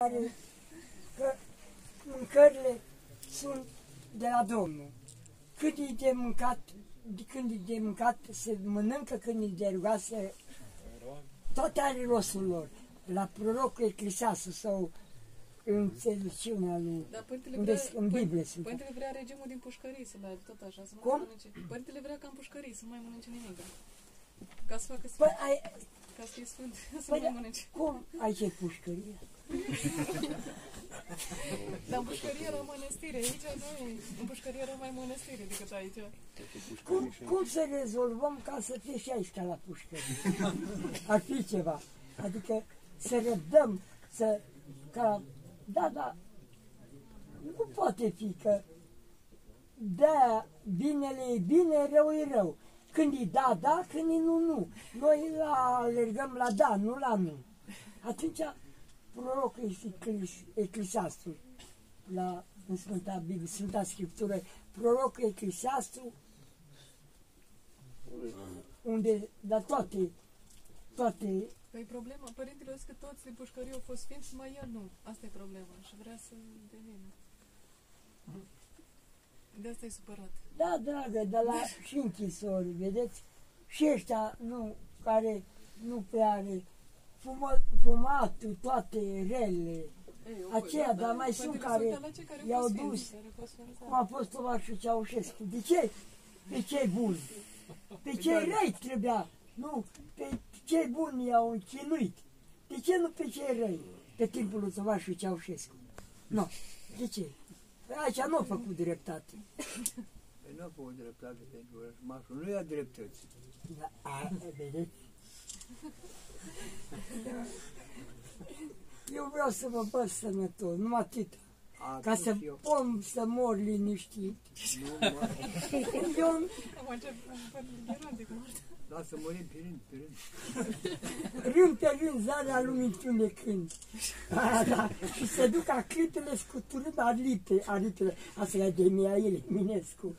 Că mâncările sunt de la Domnul. Cât e de mâncat, când e de mâncat, se mănâncă, când e de rugat, toate are rostul lor. La prorocul Eclesiastul sau înțelepciunea lui, în Biblie sunt. Părintele vrea regimul din pușcării să meargă tot așa, să nu Cum? mănânce. Părintele vrea ca în pușcării să nu mai mănânce nimic. Ca să facă Păi, ca să fie sfânt, să păi, nu mai mănânce. cum aici e pușcărie? Dar în pușcărie era mănăstire, aici nu e. În pușcărie era mai mănăstire decât aici. Cum să rezolvăm ca să fie și aici ca la pușcărie? Ar fi ceva. Adică să răbdăm, da, nu poate fi că da, binele e bine, rău e rău. Când e da, când e nu. Noi alergăm la da, nu la nu. Atunci, prorocul Eclesiastul, în Sfânta Biblie, Sfânta Scriptură, prorocul Eclesiastul, unde, dar toate. Păi problema, părintele a zis că toți din pușcărie au fost sfinți, numai el nu. Asta e problema și vrea să devină. De asta e supărat. Da, dragă, de la și închisori, vedeți? Și ăștia, care nu prea are fumatul, toate relele, aceia, dar mai sunt care i-au dus, cum a fost tovarășul Ceaușescu. De ce? Pe cei buni. Pe cei răi trebuia, nu, pe cei buni i-au închinuit. De ce nu pe cei răi? Pe timpul lui tovarășul Ceaușescu. Nu. De ce? Aici nu a făcut dreptate. Păi nu a făcut dreptate pentru rășmașul, nu ia dreptăți. Da, vedeți? Eu vreau să mă văd sănătos, numai atât. Ca să pot să mor liniștit. Eu... Lasă murim pe rând. Rând pe rând, zarea lumii întunecând. Da. Și se duc ca clipele scuturând aripile. Asta e de Mihail Eminescu.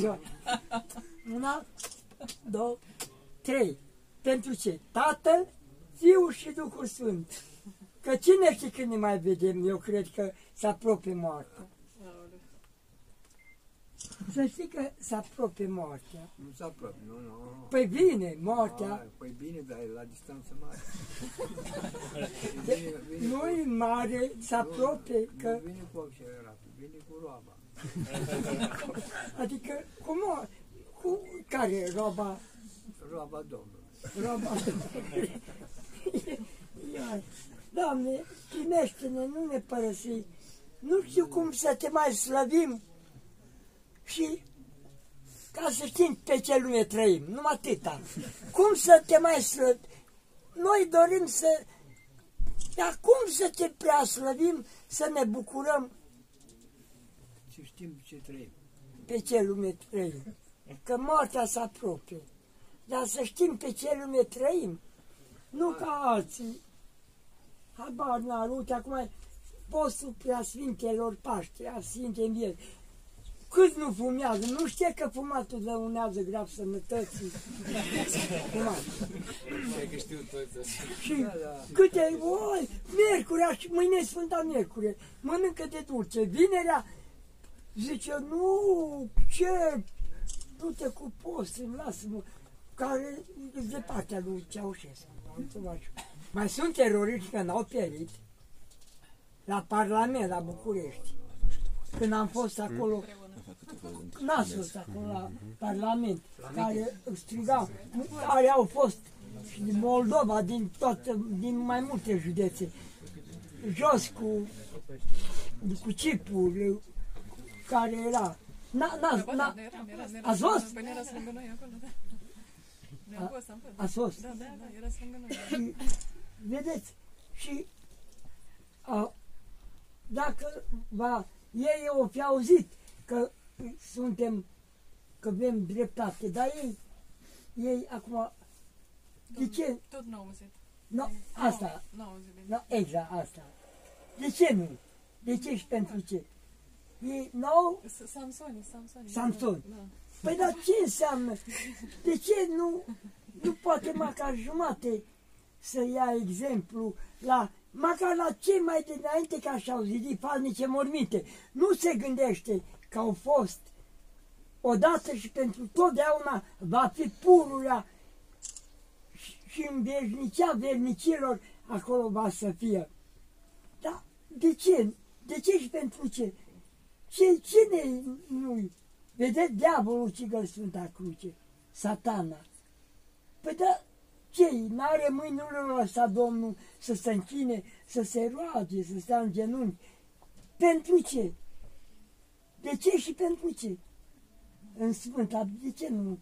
Una, două, trei. Pentru ce? Tatăl, Fiul și Duhul Sfânt. Că cine știe când ne mai vedem? Eu cred că se apropie moartea. Să știi că se apropie moartea. Nu se apropie, nu. Păi bine, moartea. Păi bine, dar e la distanță mare. Nu-i mare, se apropie că... Nu vine cu acceleratul, vine cu roaba. Adică, cu care roaba? Roaba Domnului. Roaba Domnului. Doamne, primește-ne, nu ne părăsi. Nu știu cum să te mai slăvim și ca să știm pe ce lume trăim, numai atâta. Cum să te mai slăvim? Noi dorim să... Dar cum să te prea slăvim, să ne bucurăm? Să știm ce trăim. Pe ce lume trăim. Că moartea se apropie. Dar să știm pe ce lume trăim. Nu ca alții. Habar n-ar, uite, acum postul Preasfintelor Paște, a Sfinte Învieri. Câți nu fumează? Nu știe că fumatul dăunează grav sănătății. Și câte, miercurea și mâine e Sfânta Miercure, mănâncă de dulce. Vinerea zice, nu, ce, du-te cu postul, lasă-mă, care e de partea lui Ceaușescu. Mai sunt teroriști că n-au pierit la Parlament, la București. Când am fost acolo, n-ați fost acolo la Parlament, care strigau, care au fost și din Moldova, din mai multe județe, jos cu Cipul, care era. Ați fost? Ați fost? Da, era lângă noi. Vedeți? Și dacă ei au fi auzit că că avem dreptate, dar ei acum, de ce? Tot n-au auzit. Nu, asta. N-au auzit bine. No, exact, asta. De ce nu? De ce și pentru ce? Ei n-au... Samsoni. Da. Păi dar ce înseamnă? De ce nu poate măcar jumate să ia exemplu la măcar la cei mai dinainte ca și-au zidit falnice morminte. Nu se gândește că au fost odată și pentru totdeauna va fi pururea și în veșnicea vernicilor acolo va să fie. Dar de ce? De ce și pentru ce? Cine nu-i? Vedeți diavolul cigăl Sfânta Cruce, Satana. Păi da, ce? N-are mâini, nu l-a lăsat Domnul să se închine, să se roage, să stea în genunchi. Pentru ce? De ce și pentru ce? În Sfânta, de ce nu?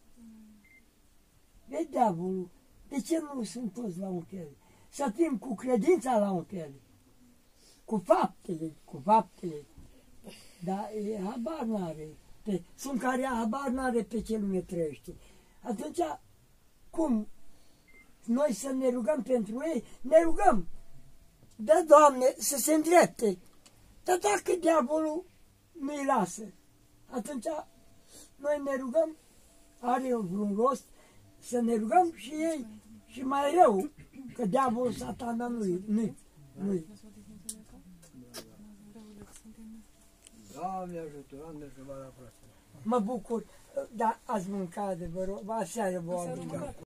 Vezi diavolul, de ce nu sunt toți la un fel? Să fim cu credința la un fel. Cu faptele. Dar habar n-are. Sunt care habar n-are pe ce lume trăiește. Atunci, cum? Noi să ne rugăm pentru ei? Ne rugăm. Da, Doamne, să se îndrepte. Dar dacă diavolul nu-i lasă, atunci noi ne rugăm, are vreun rost, să ne rugăm și ei, și mai rău, că diavolul, Satana nu-i. Doamne ajută, Doamne să vă la frate. Mă bucur, dar ați mâncat, vă rog, aseară vă